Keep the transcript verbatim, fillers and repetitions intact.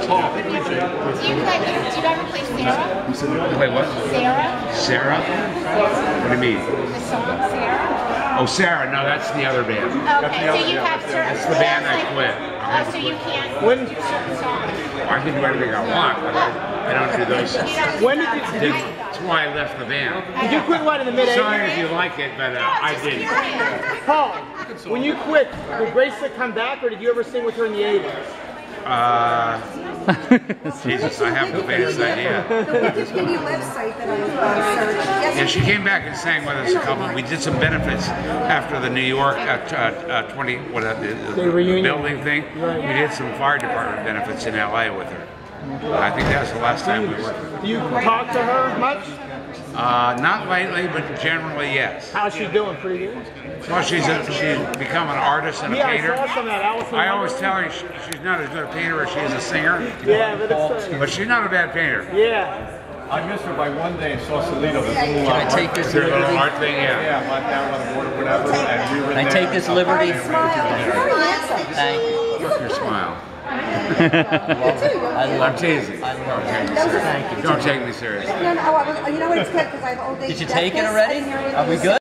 Paul. Do you play, do you ever play Sarah? Play what? Sarah? Sarah? What do you mean? The song Sarah? Oh, Sarah. No, that's the other band. Okay, so you have certain... That's the band I quit. Oh, so you can't When, do certain songs. I can do anything I want, but I, I don't do those. when did you, did you, That's why I left the band. did you quit what in the mid eighties? Sorry if you like it, but uh, I didn't. Paul, when you quit, did Graceland come back, or did you ever sing with her in the eighties? Uh, Jesus, I have the faintest idea. The Wikipedia website that I uh, searched. Yeah, she came back and sang with us a couple. We did some benefits after the New York uh, uh, uh, twenty what uh, the, the, the building thing. Right. We did some fire department benefits in L A with her. I think that was the last time we worked with her. Do you talk to her much? Uh, not lately, but generally yes. How's she doing? Pretty good? Well, she's a, she's become an artist and a Yeah, I painter. saw some of that. Allison I always Wonder. tell her she, she's not as good a painter as she is a singer. Yeah, but it's... Uh, But she's not a bad painter. yeah. I missed her by one day in Sausalito. Can I take this Their little liberty? art thing, yeah. Yeah, went down on the border, whatever, and we were Can I there. take this liberty? Smile. Thank you. Your smile. I love I'm it. teasing. I Don't love take it. me seriously. Don't take me seriously. No, no, oh, I was, you know what, it's good because I have all day. Did you take it already? Are we good?